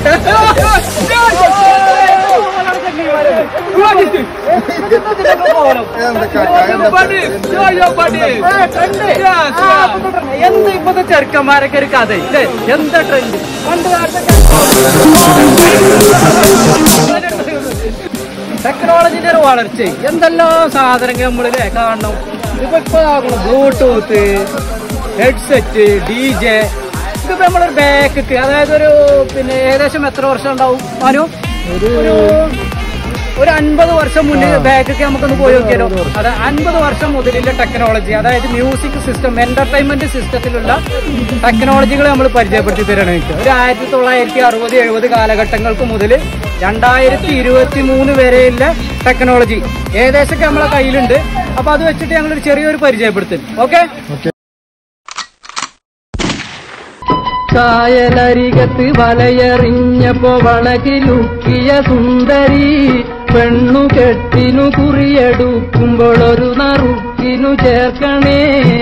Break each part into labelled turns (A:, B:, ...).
A: എന്താ ഇപ്പത്തെ ചെറുക്കന്മാരൊക്കെ ഒരു കഥ ഇല്ലേ? എന്താ ട്രെൻഡ് പണ്ട് ടെക്നോളജിന്റെ ഒരു വളർച്ച എന്തെല്ലാം സാധനങ്ങൾ നമ്മളില്ലേ കാണണം. ഇപ്പൊ ബ്ലൂടൂത്ത്, ഹെഡ്സെറ്റ്, DJ, ഇതിപ്പോ നമ്മളൊരു ബാക്ക് അതായത് ഒരു പിന്നെ ഏകദേശം എത്ര വർഷം ഉണ്ടാവും മാനു? ഒരു 50 വർഷം മുന്നേ ബാക്കൊക്കെ നമുക്കൊന്ന് പോയി നോക്കിയാലോ. അത് 50 വർഷം മുതലുള്ള ടെക്നോളജി, അതായത് മ്യൂസിക് സിസ്റ്റം, എന്റർടൈൻമെന്റ് സിസ്റ്റത്തിലുള്ള ടെക്നോളജികൾ നമ്മൾ പരിചയപ്പെടുത്തി തരണം. ഒരു 1960-70 കാലഘട്ടങ്ങൾക്ക് മുതൽ 2023 വരെയുള്ള ടെക്നോളജി ഏകദേശമൊക്കെ നമ്മളെ കയ്യിലുണ്ട്. അപ്പൊ അത് വെച്ചിട്ട് ഞങ്ങളൊരു ചെറിയൊരു പരിചയപ്പെടുത്തും. ഓക്കെ. കായലരികത്ത് വലയെറിഞ്ഞപ്പോ വളകിലുക്കിയ സുന്ദരി, പെണ്ണു കെട്ടിനു കുറിയെടുക്കുമ്പോൾ ഒരു നറുക്കിനു ചേർക്കണേ.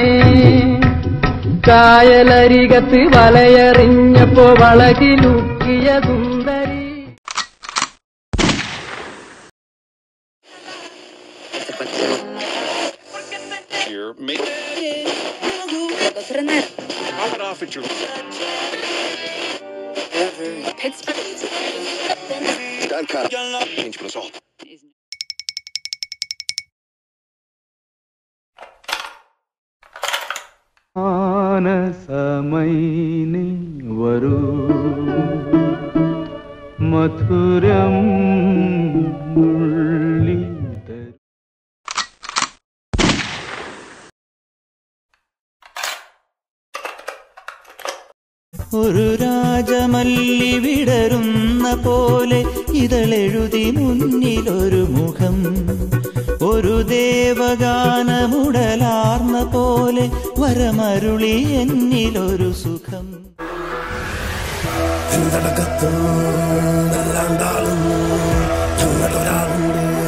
A: കായലരികത്ത് വലയെറിഞ്ഞപ്പോ വളകിലുക്കിയ സുന്ദരി. മാനസമൈനി വരൂ മധുരം
B: ഒരു രാജമല്ലി വിടരുന്ന പോലെ ഇതളെഴുതി മുന്നിലൊരു മുഖം, ഒരു ദേവഗാനമുടലാർന്ന പോലെ വരമരുളി എന്നിലൊരു സുഖം.
C: എന്തൊരാളുണ്ട്